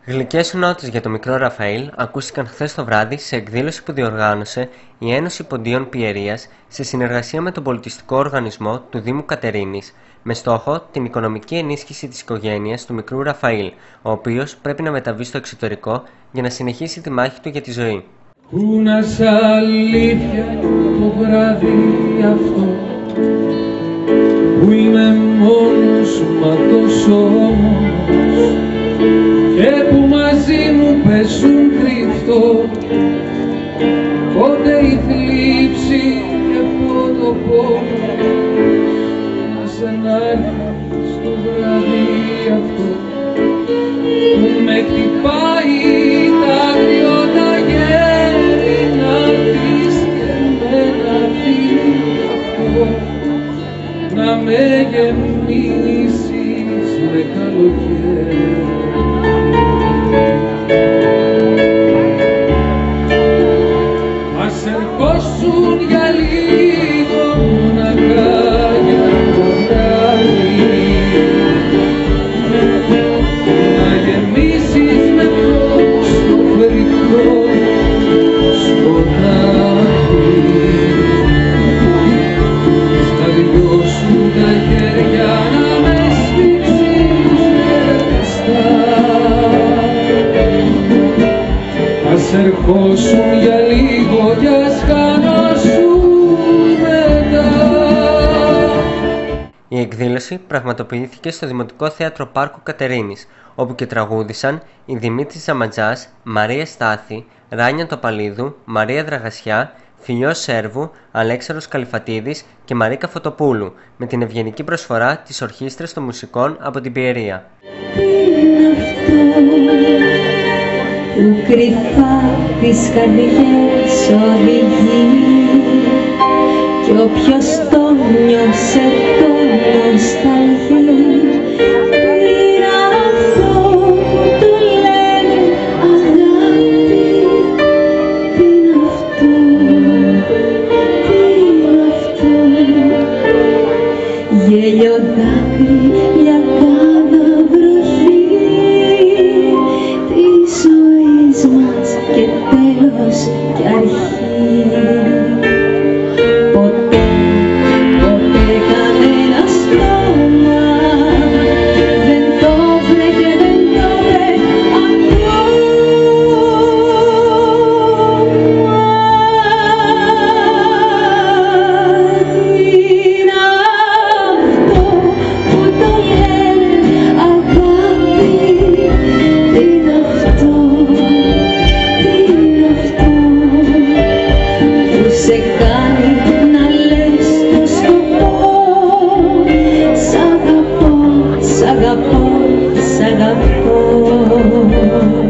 Γλυκές νότες για το μικρό Ραφαήλ ακούστηκαν χθες το βράδυ σε εκδήλωση που διοργάνωσε η Ένωση Ποντίων Πιερίας σε συνεργασία με τον πολιτιστικό οργανισμό του Δήμου Κατερίνης, με στόχο την οικονομική ενίσχυση της οικογένειας του μικρού Ραφαήλ, ο οποίος πρέπει να μεταβεί στο εξωτερικό για να συνεχίσει τη μάχη του για τη ζωή. Πού να σ' αλήθεια το βράδυ αυτό, που είμαι μόνος μα τόσο μόνος, και που μαζί μου παίζουν κρυφτό, πότε η θλίψη και πότε ο πόνος, να σε έρθει στο βράδυ αυτό, που με χτυπάει τα αγριώτα γέρι, να έρθεις και να έρθει αυτό, να με γεμίσεις με καλοκαίρι. Ας ερχόσουν για λίγο μοναχά για χωράλι, να γεμίσεις με φως το φρικτό σκοτάδι, στα δυο σου τα χέρια να με σφίξεις ρευστά. Ας ερχόσουν για λίγο κι ας χανάσουν μετά. Η εκδήλωση πραγματοποιήθηκε στο Δημοτικό Θέατρο Πάρκου Κατερίνης, όπου και τραγούδησαν η Δημήτρης Ζαματζάς, Μαρία Στάθη, Ράνια Τοπαλίδου, Μαρία Δραγασιά, Φιλιός Σέρβου, Αλέξανδρος Καλυφατίδης και Μαρίκα Φωτοπούλου, με την ευγενική προσφορά της Ορχήστρας των Μουσικών από την Πιερία. Που κρυφά τις καρδιές οδηγεί, κι όποιος το νιώσε το νοσταλγεί. Είναι αυτό που του λένε αγάπη, είναι αυτό, είναι αυτό. Γέλιο δάκρυ για κάθε βροχή της ζωής μας και τέλος και αρχή. Ποτέ, ποτέ κανένα στόμα δεν το βρε και δεν το βρε ακόμα. Είναι αυτό που το λένε αγάπη, είναι αυτό, είναι αυτό που σε κάνει να λες το σκοπό. Σ' αγαπώ, σ' αγαπώ, σ' αγαπώ.